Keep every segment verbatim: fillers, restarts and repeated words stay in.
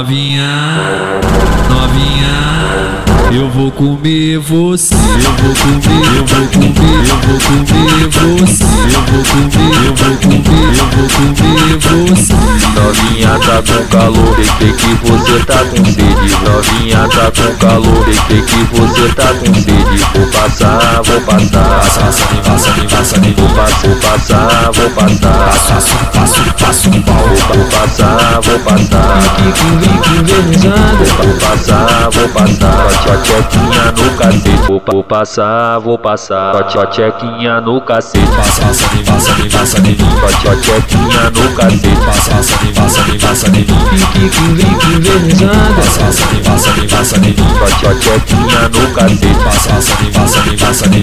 Novinha, novinha, eu vou comer você. Eu vou comer, eu vou comer, eu vou comer você. Eu vou comer, eu vou comer, eu vou comer você. Novinha tá com calor, sei que você tá com sede. Novinha tá com calor, sei que você tá com sede. Vou passar, vou passar, Passa, me passa, me passa, me vou passar, vou passar, vou passar, passo, passo, passo um pau. vou passar, vou passar, vou passar, vou passar, tchotchequinha no cacete. Vou, vou passar, vou passar, tchotchequinha no cacete. Passa, me passa, me passa, me Tchotchequinha no cacete. passa, me passa, me passa, me passa, me passa, me passa, me Tchotchequinha no cacete. passa, me passa, me passa, me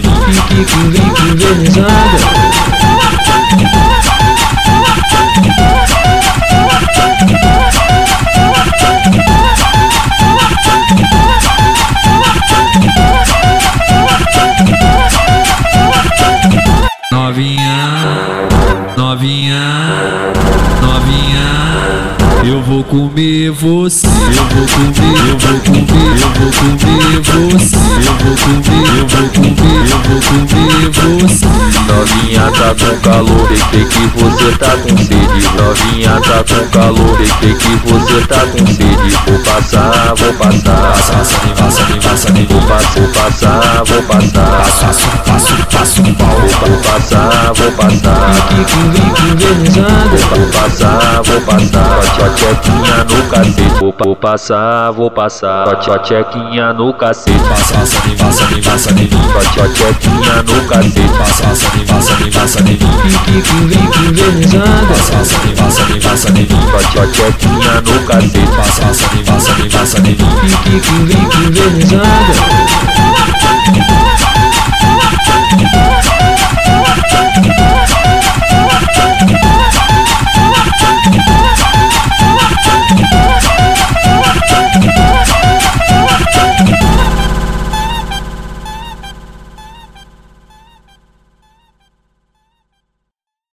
Novinha, novinha, novinha, eu vou comer você. Eu vou comer, eu vou comer, eu vou comer você. Eu vou comer, eu vou comer, eu vou comer você. Novinha tá com calor, sei que você tá com sede. Novinha tá com calor, sei que você tá com sede. Vou passar, vou passar, Passa, me passa, me passa, me vou passar, vou passar, passo, passo, passo um pau. vou passar, vou passar, vou passar, vou passar, tchotchequinha no cacete. Vou, vou passar, vou passar, tchotchequinha no cacete. Passa, me passa, me passa, me Tchotchequinha no cacete. passa, me passa, me passa, me passa, me passa, me passa, me Tchotchequinha no cacete. passa, me passa, me passa, me